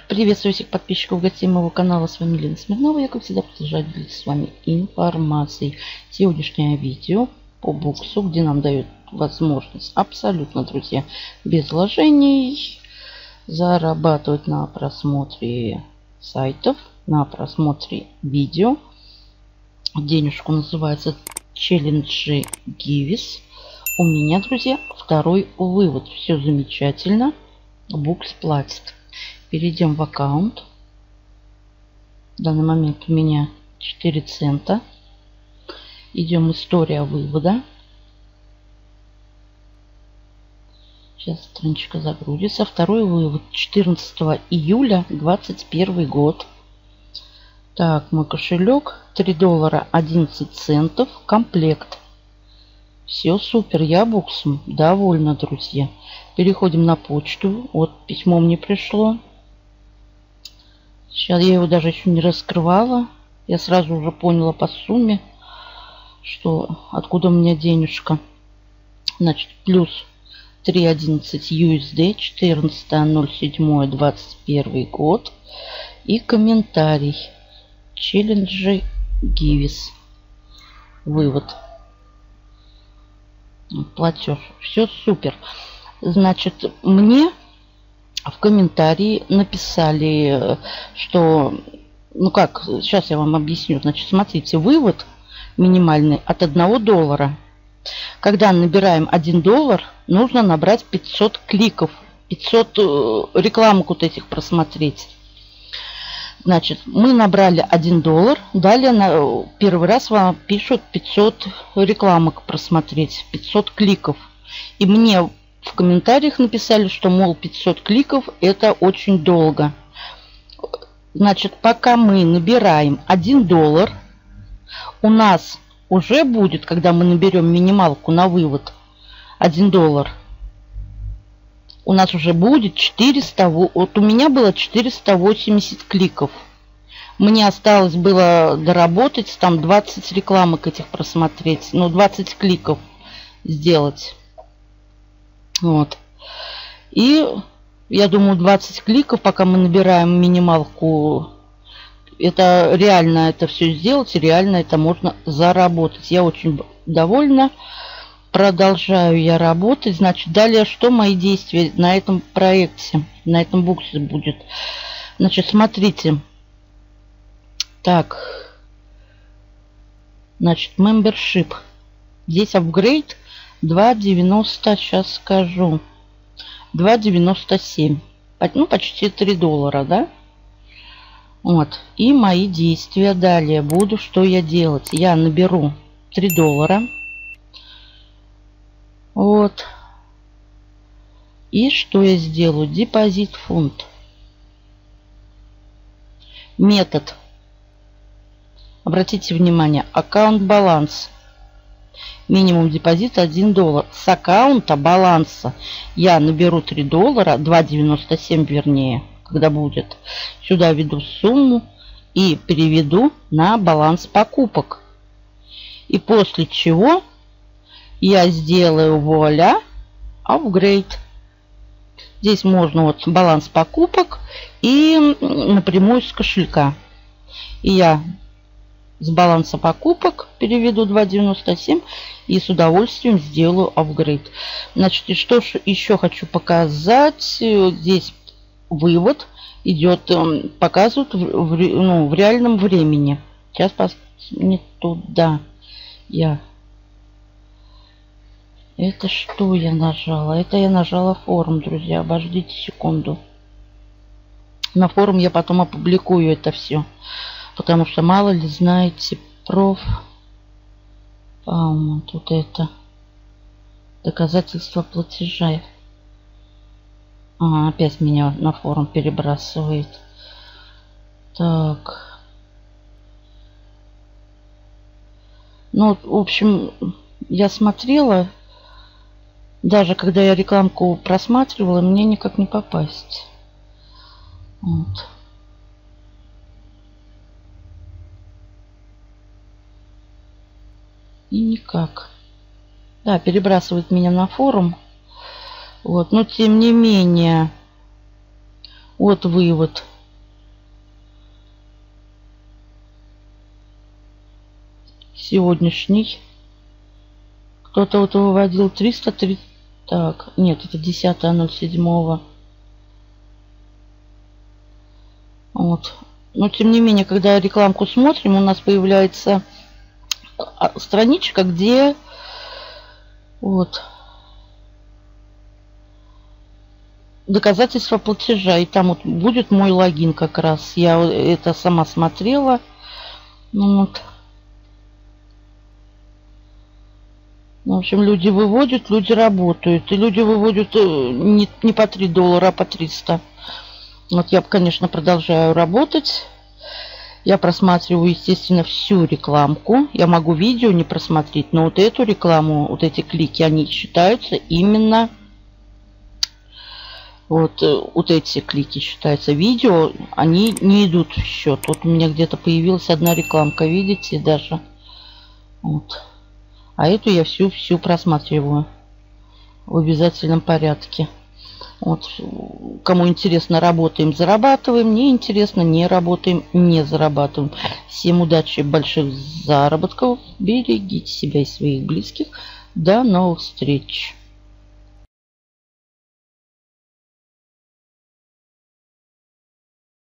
Приветствую всех подписчиков, гостей моего канала. С вами Лена Смирнова. Я, как всегда, продолжаю делиться с вами информацией. Сегодняшнее видео по буксу, где нам дают возможность абсолютно, друзья, без вложений зарабатывать на просмотре сайтов, на просмотре видео. Денежку называется челленджи Givis. У меня, друзья, второй вывод. Все замечательно. Букс платит. Перейдем в аккаунт. В данный момент у меня 4 цента. Идем история вывода. Сейчас страничка загрузится. Второй вывод 14 июля 2021 год. Так, мой кошелек $3 11 центов. Комплект. Все супер, я буксом довольна, друзья. Переходим на почту. Вот письмо мне пришло. Сейчас я его даже еще не раскрывала. Я сразу уже поняла по сумме, что откуда у меня денежка. Значит, плюс 3.11 USD, 14.07.21 год. И комментарий. Челленджи Givis. Вывод. Платеж. Все супер. Значит, мне в комментарии написали, что... Ну как, сейчас я вам объясню. Значит, смотрите, вывод минимальный от $1. Когда набираем $1, нужно набрать 500 кликов. 500 рекламок вот этих просмотреть. Значит, мы набрали $1. Далее на первый раз вам пишут 500 рекламок просмотреть. 500 кликов. И мне в комментариях написали, что, мол, 500 кликов это очень долго. Значит, пока мы набираем $1, у нас уже будет, когда мы наберем минималку на вывод $1, у нас уже будет 400, вот у меня было 480 кликов. Мне осталось было доработать, там 20 рекламок этих просмотреть, ну 20 кликов сделать. Вот. И я думаю, 20 кликов, пока мы набираем минималку, это реально это все сделать, реально это можно заработать. Я очень довольна. Продолжаю я работать. Значит, далее что мои действия на этом проекте, на этом буксе будет? Значит, смотрите. Так. Значит, membership. Здесь апгрейд 2.90, сейчас скажу. 2.97. Ну, почти $3, да? Вот. И мои действия далее. Буду что я делать? Я наберу $3. Вот. И что я сделаю? Депозит фунт. Метод. Обратите внимание. Аккаунт баланс. Минимум депозит $1. С аккаунта баланса я наберу $3, 2.97 вернее, когда будет. Сюда введу сумму и переведу на баланс покупок. И после чего я сделаю вуаля, апгрейд. Здесь можно вот баланс покупок и напрямую с кошелька. И я с баланса покупок переведу 2.97 и с удовольствием сделаю апгрейд. Значит, и что ж еще хочу показать. Здесь вывод идет, показывают в реальном времени. Сейчас не туда. Это что я нажала? Это я нажала форум, друзья. Обождите секунду. На форум я потом опубликую это все. Потому что мало ли знаете, тут это доказательство платежа. Опять меня на форум перебрасывает. Так. Ну, в общем, я смотрела, даже когда я рекламку просматривала, мне никак не попасть. Вот. И никак. Да, перебрасывает меня на форум. Вот, но тем не менее, вот вывод. сегодняшний. Кто-то вот выводил 303. Так, нет, это 10.07. Вот. Но тем не менее, когда рекламку смотрим, у нас появляется страничка, где вот доказательства платежа. И там вот будет мой логин как раз. Я это сама смотрела. Вот. В общем, люди выводят, люди работают. И люди выводят не по $3, а по 300. Вот я, конечно, продолжаю работать. Я просматриваю, естественно, всю рекламку. Я могу видео не просмотреть, но вот эту рекламу, вот эти клики, они считаются именно... Вот эти клики считаются. Видео, они не идут в счет. Вот у меня где-то появилась одна рекламка, видите, даже. Вот. А эту я всю просматриваю в обязательном порядке. Вот. Кому интересно, работаем, зарабатываем. Не интересно, не работаем, не зарабатываем. Всем удачи, больших заработков. Берегите себя и своих близких. До новых встреч.